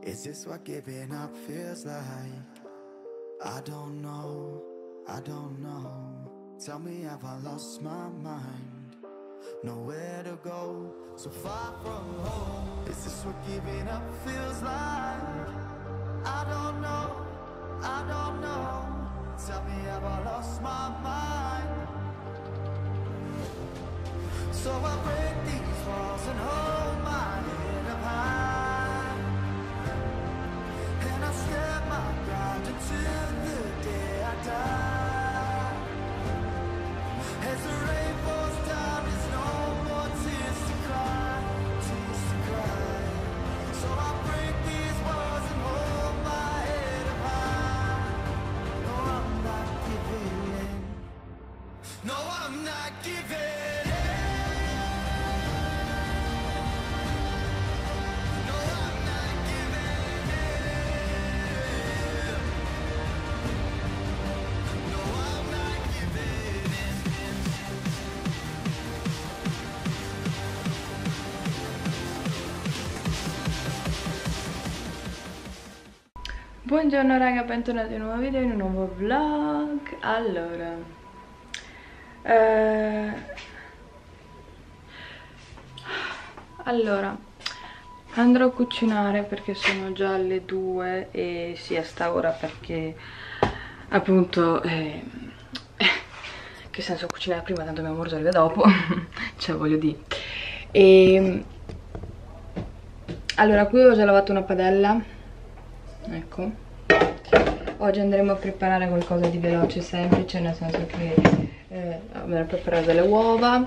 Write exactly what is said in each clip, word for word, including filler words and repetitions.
Is this what giving up feels like? I don't know, I don't know. Tell me, have I lost my mind? Nowhere to go, so far from home. Is this what giving up feels like? I don't know, I don't know. Tell me, have I lost my mind? So I break these walls and hold my head up high, and I step my ground until the day I die. As the rain falls down, there's no more tears to cry, tears to cry. So I break these walls and hold my head up high. No, I'm not giving in. No, I'm not giving in. Buongiorno raga, bentornati in un nuovo video, in un nuovo vlog. Allora eh, Allora andrò a cucinare perché sono già le due e sì, a sta ora perché appunto eh, che senso cucinare prima, tanto mio amore arriva dopo. Cioè voglio dire. E allora qui ho già lavato una padella. Ecco, oggi andremo a preparare qualcosa di veloce e semplice, nel senso che eh, andremo a preparare delle uova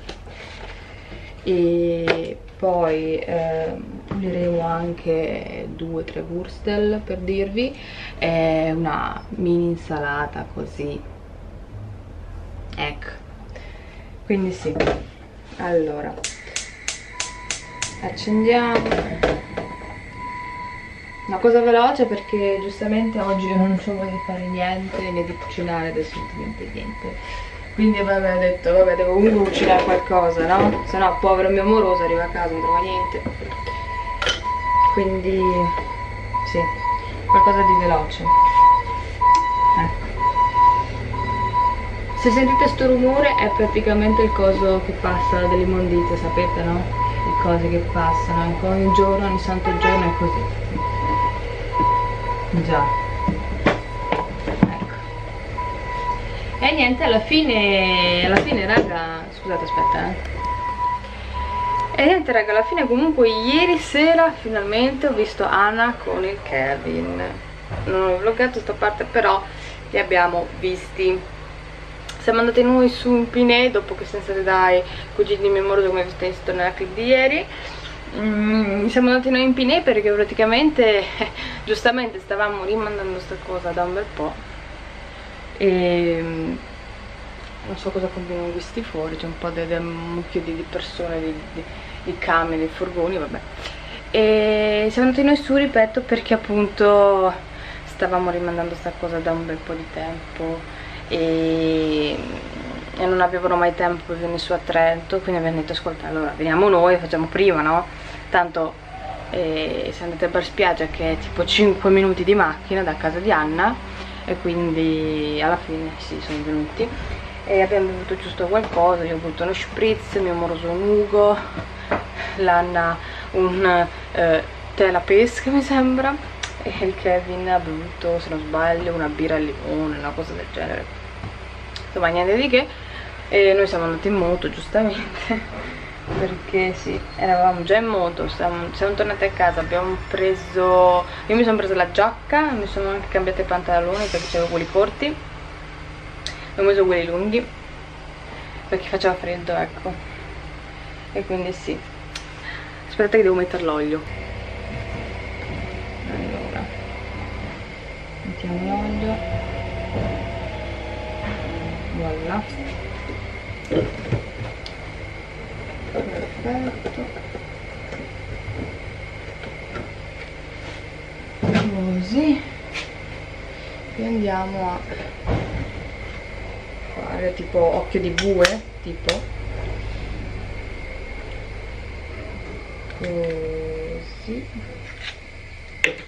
e poi eh, puliremo anche due o tre wurstel, per dirvi, e una mini insalata così, ecco. Quindi sì, allora accendiamo. Una cosa veloce perché giustamente oggi io non ho voglia di fare niente, né di cucinare assolutamente niente. Quindi vabbè, ho detto, vabbè, devo comunque cucinare qualcosa, no? Se no, povero mio amoroso arriva a casa, non trova niente. Quindi, sì, qualcosa di veloce. Ecco. Se sentite sto rumore è praticamente il coso che passa dell'immondizia, sapete, no? Le cose che passano, ecco, ogni giorno, ogni santo giorno è così. Già, ecco. E niente, alla fine, alla fine raga, scusate, aspetta eh. E niente raga, alla fine comunque ieri sera finalmente ho visto Anna con il Kevin. Non ho vloggato sta parte, però li abbiamo visti. Siamo andati noi su un Pinè dopo che siamo stati dai cugini di mio amoroso, come avete visto nella clip di ieri. Mm, siamo andati noi in Pinè perché praticamente eh, giustamente stavamo rimandando sta cosa da un bel po' e mm, non so cosa continuano questi fuori, c'è un po' di mucchio di, di persone, di, di, di camion, di furgoni, vabbè. E siamo andati noi su, ripeto, perché appunto stavamo rimandando sta cosa da un bel po' di tempo e, e non avevano mai tempo per venire su a Trento, quindi abbiamo detto ascolta, allora veniamo noi, facciamo prima, no? Tanto eh, siamo andati a Bar Spiaggia, che è tipo cinque minuti di macchina da casa di Anna, e quindi alla fine sì, sono venuti e abbiamo bevuto giusto qualcosa. Io ho bevuto uno spritz, mio amoroso un Ugo, l'Anna un eh, tè alla pesca mi sembra, e il Kevin ha bevuto, se non sbaglio, una birra al limone, una cosa del genere, insomma niente di che. E noi siamo andati in moto giustamente perché sì, eravamo già in moto, siamo, siamo tornati a casa, abbiamo preso, io mi sono presa la giacca, mi sono anche cambiato i pantaloni perché avevo quelli corti, ho messo quelli lunghi perché faceva freddo, ecco. E quindi sì, aspettate che devo mettere l'olio. Allora mettiamo l'olio, voilà, perfetto, così. E andiamo a fare tipo occhio di bue, tipo così.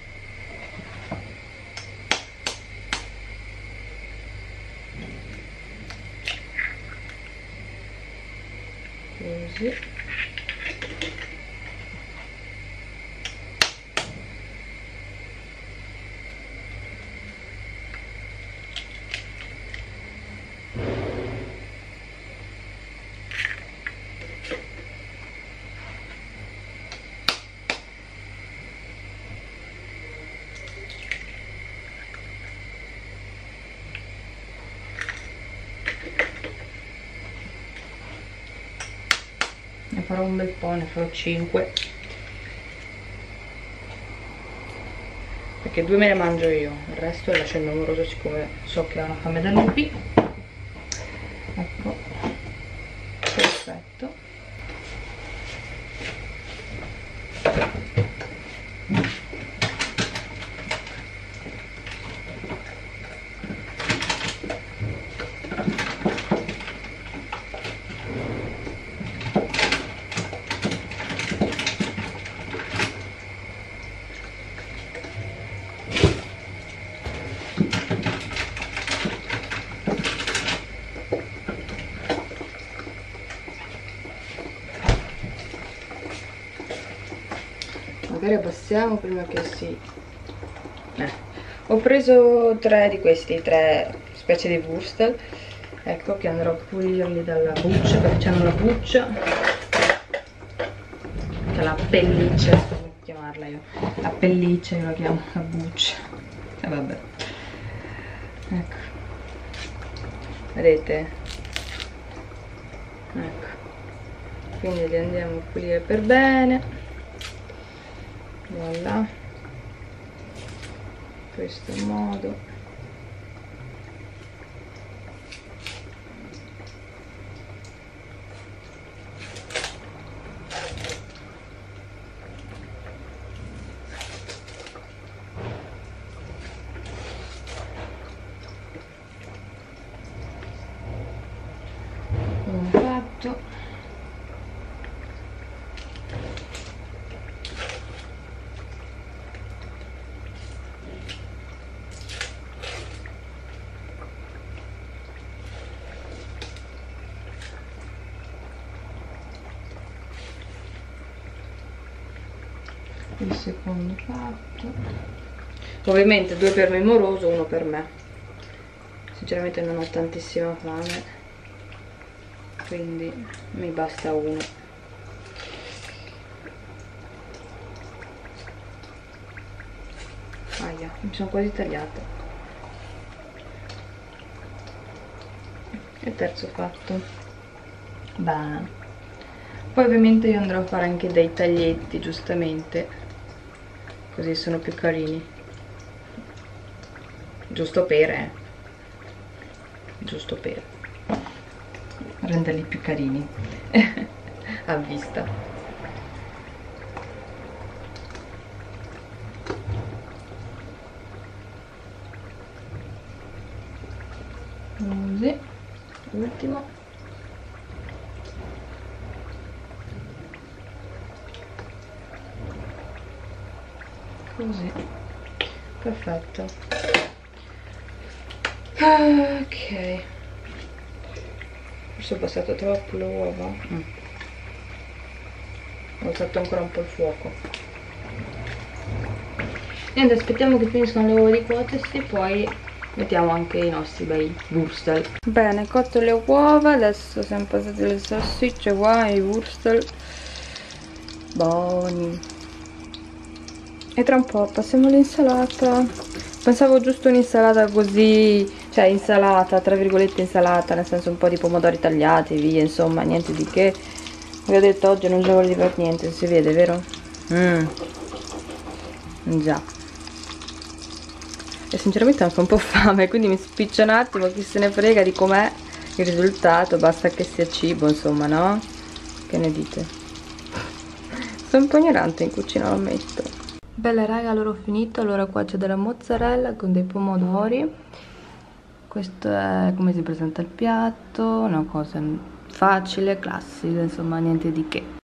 farò un bel po', ne farò cinque, perché due me ne mangio io, il resto lo lascio il numero, siccome so che ha una fame da lupi. Ecco, perfetto. Magari abbassiamo prima che si... Eh. Ho preso tre di questi, tre specie di wurstel, ecco, che andrò a pulirli dalla buccia, perché hanno la buccia, che la pelliccia, come chiamarla io, la pelliccia io la chiamo la buccia, e eh, vabbè, ecco, vedete? Ecco, quindi li andiamo a pulire per bene. Voilà, in questo modo. Uno fatto. Il secondo fatto, ovviamente due per mio moroso, uno per me. Sinceramente non ho tantissima fame, quindi mi basta uno. Aia, mi sono quasi tagliata. E il terzo fatto. Bah. Poi ovviamente io andrò a fare anche dei taglietti, giustamente, così sono più carini, giusto per eh. giusto per renderli più carini a vista. Così, ultimo. Così, perfetto. Ok, forse ho passato troppo le uova. mm. Ho alzato ancora un po' il fuoco. Niente, aspettiamo che finiscano le uova di cuocersi, poi mettiamo anche i nostri bei wurstel. Bene, cotto le uova, adesso siamo passate le salsicce qua, i wurstel buoni. E tra un po' passiamo all'insalata. Pensavo giusto un'insalata così, cioè insalata, tra virgolette insalata, nel senso un po' di pomodori tagliati, via, insomma, niente di che. Vi ho detto oggi non ci voglio fare niente, si vede, vero? Mmm. Già. E sinceramente ho anche un po' fame, quindi mi spiccio un attimo, chi se ne frega di com'è il risultato, basta che sia cibo, insomma, no? Che ne dite? Sono un po' ignorante in cucina, lo ammetto. Bella raga, allora ho finito. Allora qua c'è della mozzarella con dei pomodori. Questo è come si presenta il piatto, una cosa facile, classica, insomma niente di che.